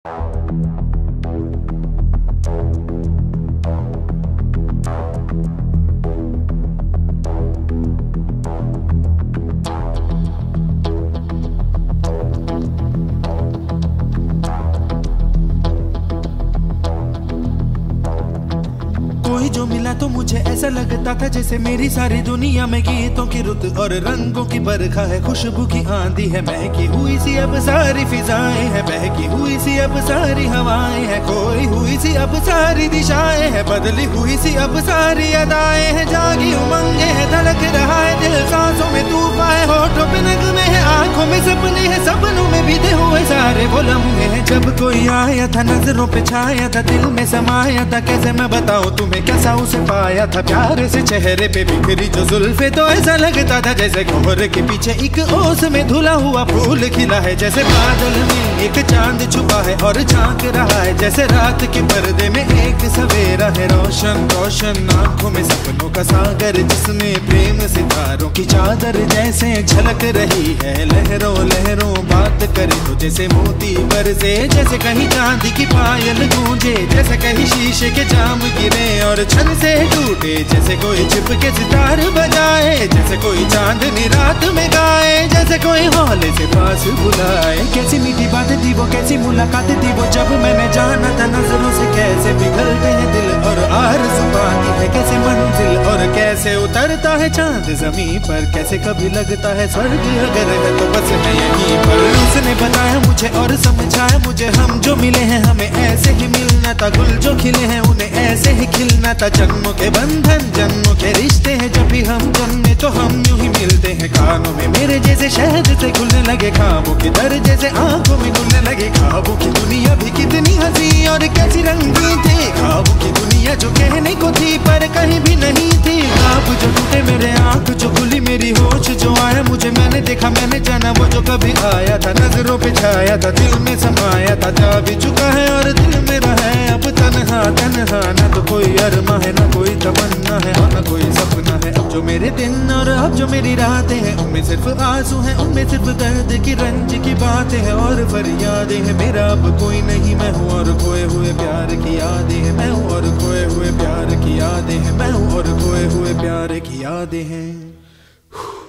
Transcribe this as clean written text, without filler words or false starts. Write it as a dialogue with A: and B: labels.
A: कोई जो मिला तो मुझे ऐसा लगता था जैसे मेरी सारी दुनिया में गीतों की रुत और रंगों की बरखा है, खुशबू की आंधी है, महकी हुई सी अब सारी फिजाएं हैं, बहकी हुई सी अब सारी हवाएं हैं, खोई हुई सी अब सारी दिशाएं हैं, बदली हुई सी अब सारी अदाएं हैं, जागी उमंगे है, धड़क रहा है दिल, सांसों में तूफान है, होठों पे नगमे है, आंखों में सपने हैं, सपनों में बीते हुए सारे वो लम्हे हैं। जब कोई आया था नजरों पे छाया था, दिल में समाया था, कैसे मैं बताऊं तुम्हें कैसा उसे पाया था, प्यार से चेहरे पे बिखरी जो जुल्फे, तो ऐसा लगता था जैसे कोहरे के पीछे एक ओस में धुला हुआ फूल खिला है, जैसे बादल में एक चांद छुपा है और झांक रहा है, जैसे रात के पर्दे में एक सवेरा है, रोशन रोशन आंखों में सपनों का सागर, जिसमें प्रेम सितारों की चादर जैसे झलक रही है, लहरों लहरों बात करे तो जैसे मोती बरसे, जैसे कहीं चांदी की पायल गूंजे, जैसे कहीं शीशे के जाम गिरे और छन से टूटे, जैसे कोई छिप के सितार बजाए, जैसे कोई चांदनी रात में गाए, जैसे कोई हौले से पास बुलाए। कैसी मीठी बातें थी वो, कैसी मुलाकातें थी वो, जब मैंने जाना था नजरों से कैसे पिघलते हैं दिल और आरज़ू पाती है कैसे मंजिल, और कैसे उतरता है चांद जमीन पर, कैसे कभी लगता है स्वर्ग अगर है तो बस मैं यहीं पर। उसने बताया मुझे और समझाया मुझे, हम जो मिले हैं हमें ऐसे ही मिलना था, गुल जो खिले हैं उन्हें ऐसे ही खिलना था, जन्मों के बंधन जन्मों के रिश्ते हैं, जब भी हम जन्मे तो हम यूं ही मिलते हैं, कानों में मेरे जैसे शहद से खुलने लगे, ख्वाबों के दर जैसे आंखों में घुलने लगे, ख्वाबों की दुनिया भी कितनी हंसी और कैसी रंगीन थी, ख्वाबों की दुनिया जो कहने को थी पर कहीं भी नहीं थी, ख्वाब जो टूटे मेरे आंख जो खुली मेरी होश जो आया मुझे, मैंने देखा मैंने जाना वो जो कभी आया था, नजरों पे छाया था दिल में समाया था, जा भी चुका है और दिल मेरा है अब तन्हा तन्हा, ना तो कोई अरमा है ना कोई तमन्ना है और ना कोई सपना है, अब जो मेरे दिन और अब जो मेरी रातें हैं उनमें सिर्फ आंसू हैं, उनमें सिर्फ दर्द की रंज की बातें हैं और फरियादें हैं, मेरा अब कोई नहीं मैं हूँ और खोए हुए प्यार की यादें हैं, मैं हूँ और खोए हुए प्यार की यादें हैं, मैं हूँ और खोए हुए प्यार की यादें हैं।